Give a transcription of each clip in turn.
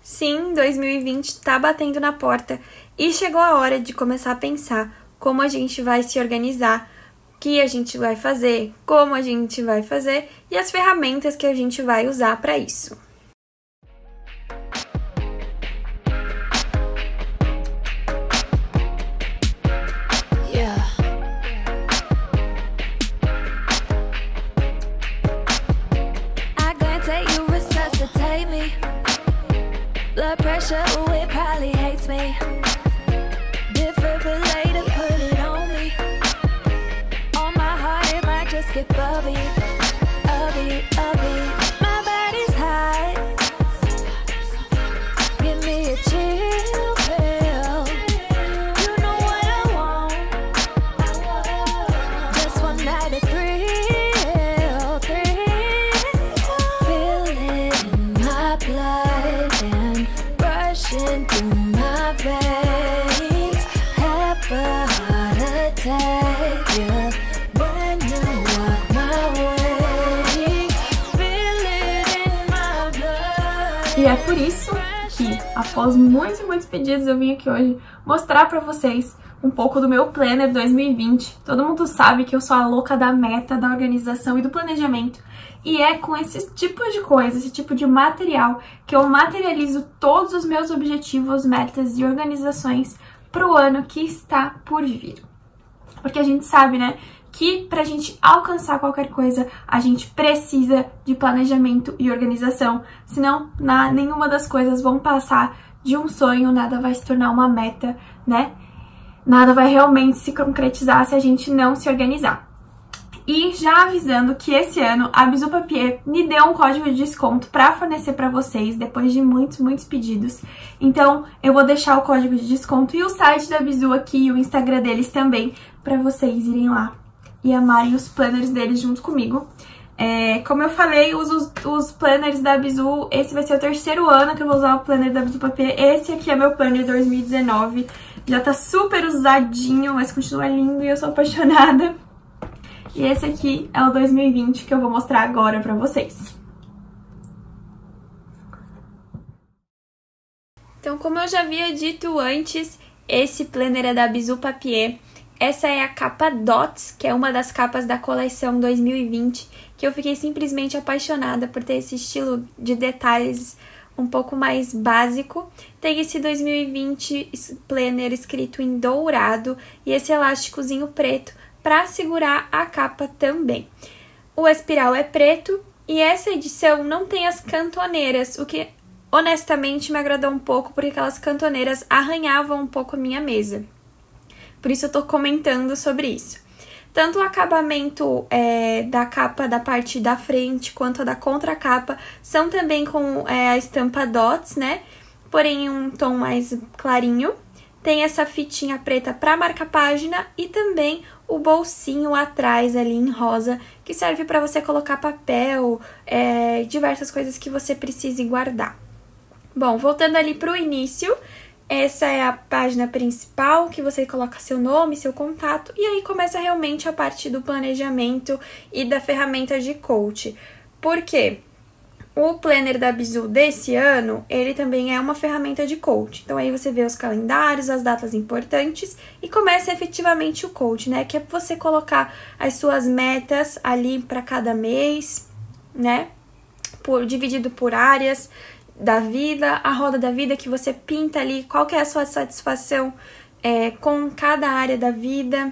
Sim, 2020 tá batendo na porta e chegou a hora de começar a pensar como a gente vai se organizar, o que a gente vai fazer, como a gente vai fazer e as ferramentas que a gente vai usar para isso. Blood pressure, ooh, it probably hates me. Defibrillator, put it on me. On my heart, it might just get a beat, a beat, a beat. My body's hot. Give me a chill pill. You know what I want. Just one night of thrill, feel it in my blood and rushing through my veins. Have a heart attack, yeah, when you walk my way. Feel it in my blood. E é por isso que, após muitos e muitos pedidos, eu vim aqui hoje mostrar pra vocês um pouco do meu Planner 2020. Todo mundo sabe que eu sou a louca da meta, da organização e do planejamento. E é com esse tipo de coisa, esse tipo de material, que eu materializo todos os meus objetivos, metas e organizações pro ano que está por vir. Porque a gente sabe, né, que pra gente alcançar qualquer coisa, a gente precisa de planejamento e organização. Senão, nenhuma das coisas vão passar de um sonho, nada vai se tornar uma meta, né? Nada vai realmente se concretizar se a gente não se organizar. E já avisando que esse ano a Bizu Papier me deu um código de desconto para fornecer para vocês, depois de muitos pedidos. Então eu vou deixar o código de desconto e o site da Bizu aqui e o Instagram deles também, para vocês irem lá e amarem os planners deles junto comigo. Como eu falei, uso os planners da Bizu. Esse vai ser o terceiro ano que eu vou usar o planner da Bizu Papier. Esse aqui é meu planner 2019. Já tá super usadinho, mas continua lindo e eu sou apaixonada. E esse aqui é o 2020 que eu vou mostrar agora pra vocês. Então, como eu já havia dito antes, esse planner é da Bizu Papier. Essa é a capa Dots, que é uma das capas da coleção 2020, que eu fiquei simplesmente apaixonada por ter esse estilo de detalhes um pouco mais básico. Tem esse 2020 planner escrito em dourado e esse elásticozinho preto para segurar a capa também. O espiral é preto e essa edição não tem as cantoneiras, o que honestamente me agradou um pouco, porque aquelas cantoneiras arranhavam um pouco a minha mesa. Por isso eu tô comentando sobre isso. Tanto o acabamento da capa da parte da frente quanto a da contracapa são também com a estampa Dots, né? Porém em um tom mais clarinho. Tem essa fitinha preta para marcar página e também o bolsinho atrás ali em rosa, que serve para você colocar papel, diversas coisas que você precise guardar. Bom, voltando ali para o início, essa é a página principal, que você coloca seu nome, seu contato, e aí começa realmente a parte do planejamento e da ferramenta de coach. Por quê? O planner da Bizu desse ano, ele também é uma ferramenta de coach. Então aí você vê os calendários, as datas importantes e começa efetivamente o coach, né? Que é você colocar as suas metas ali para cada mês, né? Dividido por áreas da vida, a roda da vida que você pinta ali, qual que é a sua satisfação com cada área da vida.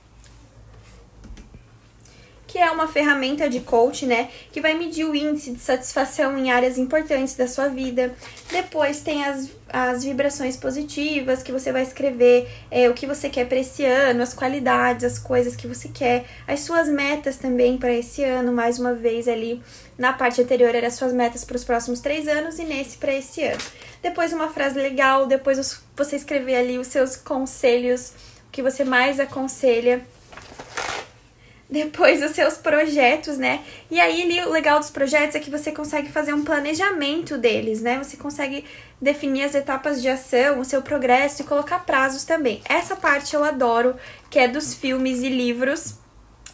Que é uma ferramenta de coach, né, que vai medir o índice de satisfação em áreas importantes da sua vida. Depois tem as vibrações positivas, que você vai escrever o que você quer para esse ano, as qualidades, as coisas que você quer, as suas metas também para esse ano, mais uma vez ali na parte anterior eram as suas metas para os próximos 3 anos e nesse para esse ano. Depois uma frase legal, depois você escrever ali os seus conselhos, o que você mais aconselha. Depois os seus projetos, né? E aí ali, o legal dos projetos é que você consegue fazer um planejamento deles, né? Você consegue definir as etapas de ação, o seu progresso e colocar prazos também. Essa parte eu adoro, que é dos filmes e livros.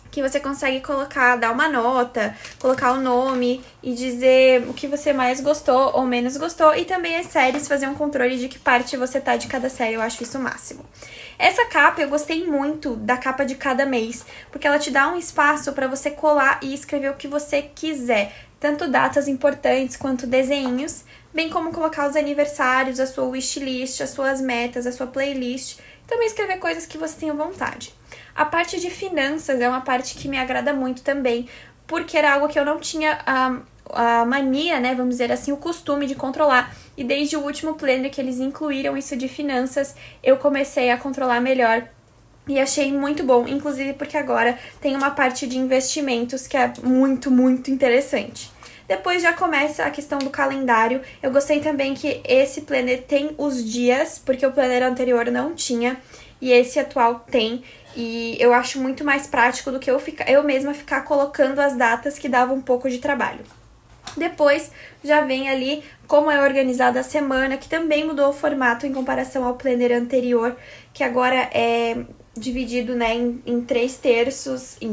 que você consegue colocar, dar uma nota, colocar o nome e dizer o que você mais gostou ou menos gostou. E também as séries, fazer um controle de que parte você tá de cada série, eu acho isso o máximo. Essa capa, eu gostei muito da capa de cada mês, porque ela te dá um espaço para você colar e escrever o que você quiser. Tanto datas importantes quanto desenhos, bem como colocar os aniversários, a sua wishlist, as suas metas, a sua playlist. Também escrever coisas que você tenha vontade. A parte de finanças é uma parte que me agrada muito também, porque era algo que eu não tinha a mania, né, vamos dizer assim, o costume de controlar. E desde o último planner que eles incluíram isso de finanças, eu comecei a controlar melhor. E achei muito bom, inclusive porque agora tem uma parte de investimentos que é muito, muito interessante. Depois já começa a questão do calendário. Eu gostei também que esse planner tem os dias, porque o planner anterior não tinha, e esse atual tem. E eu acho muito mais prático do que eu mesma ficar colocando as datas, que dava um pouco de trabalho. Depois já vem ali como é organizada a semana, que também mudou o formato em comparação ao planner anterior, que agora é dividido, né, em 3 terços, em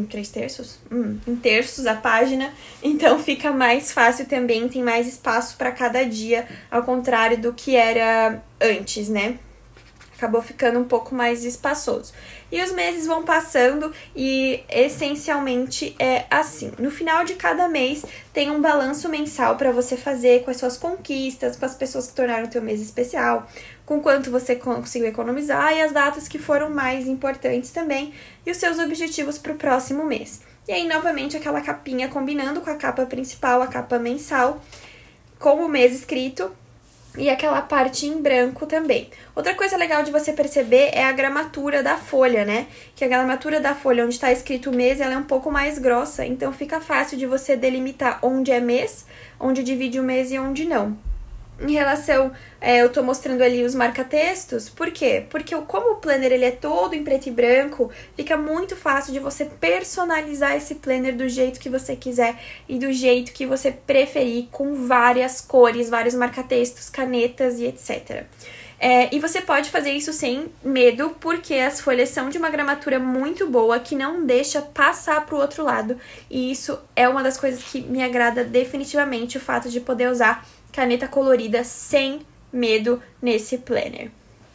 terços a página, então fica mais fácil também, tem mais espaço para cada dia, ao contrário do que era antes, né? Acabou ficando um pouco mais espaçoso. E os meses vão passando e essencialmente é assim. No final de cada mês tem um balanço mensal para você fazer com as suas conquistas, com as pessoas que tornaram o teu mês especial, com quanto você conseguiu economizar e as datas que foram mais importantes também e os seus objetivos para o próximo mês. E aí, novamente, aquela capinha combinando com a capa principal, a capa mensal, com o mês escrito, e aquela parte em branco também. Outra coisa legal de você perceber é a gramatura da folha, né? Que a gramatura da folha onde está escrito o mês, ela é um pouco mais grossa, então fica fácil de você delimitar onde é mês, onde divide o mês e onde não. Em relação, eu tô mostrando ali os marca-textos, por quê? Porque como o planner ele é todo em preto e branco, fica muito fácil de você personalizar esse planner do jeito que você quiser e do jeito que você preferir, com várias cores, vários marca-textos, canetas e etc. E você pode fazer isso sem medo, porque as folhas são de uma gramatura muito boa, que não deixa passar pro outro lado, e isso é uma das coisas que me agrada definitivamente, o fato de poder usar caneta colorida sem medo nesse planner.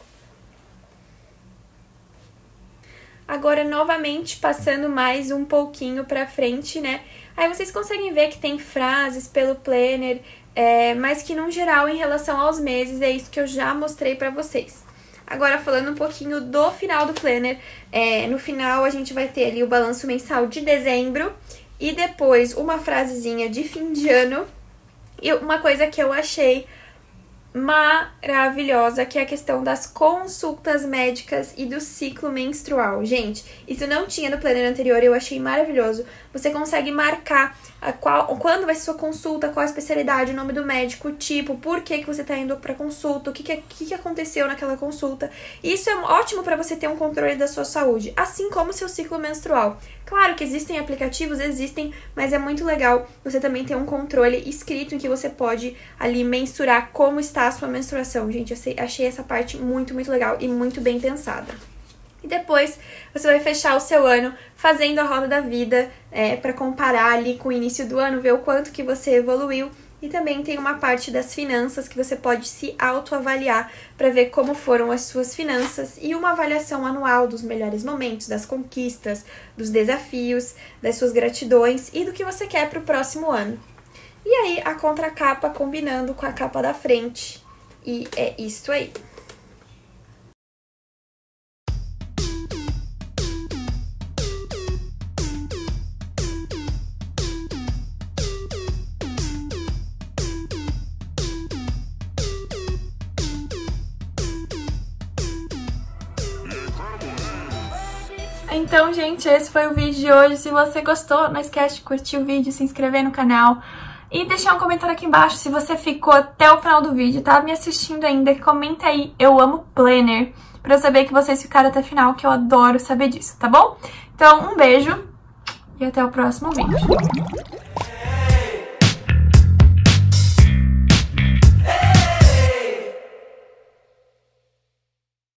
Agora, novamente, passando mais um pouquinho pra frente, né? Aí vocês conseguem ver que tem frases pelo planner, mas que, no geral, em relação aos meses, é isso que eu já mostrei pra vocês. Agora, falando um pouquinho do final do planner, no final a gente vai ter ali o balanço mensal de dezembro e depois uma frasezinha de fim de ano. E uma coisa que eu achei maravilhosa, que é a questão das consultas médicas e do ciclo menstrual. Gente, isso não tinha no planner anterior, eu achei maravilhoso. Você consegue marcar quando vai ser sua consulta, qual a especialidade, o nome do médico, o tipo, por que você tá indo pra consulta, o que aconteceu naquela consulta. Isso é ótimo pra você ter um controle da sua saúde, assim como o seu ciclo menstrual. Claro que existem aplicativos, mas é muito legal você também ter um controle escrito em que você pode ali mensurar como está a sua menstruação. Gente, eu achei essa parte muito, muito legal e muito bem pensada. E depois você vai fechar o seu ano fazendo a roda da vida, para comparar ali com o início do ano, ver o quanto que você evoluiu. E também tem uma parte das finanças que você pode se autoavaliar para ver como foram as suas finanças e uma avaliação anual dos melhores momentos, das conquistas, dos desafios, das suas gratidões e do que você quer para o próximo ano. E aí a contracapa combinando com a capa da frente. E é isso aí. Então, gente, esse foi o vídeo de hoje. Se você gostou, não esquece de curtir o vídeo, se inscrever no canal e deixar um comentário aqui embaixo se você ficou até o final do vídeo, tá me assistindo ainda. Comenta aí, eu amo planner, pra eu saber que vocês ficaram até o final, que eu adoro saber disso, tá bom? Então, um beijo e até o próximo vídeo.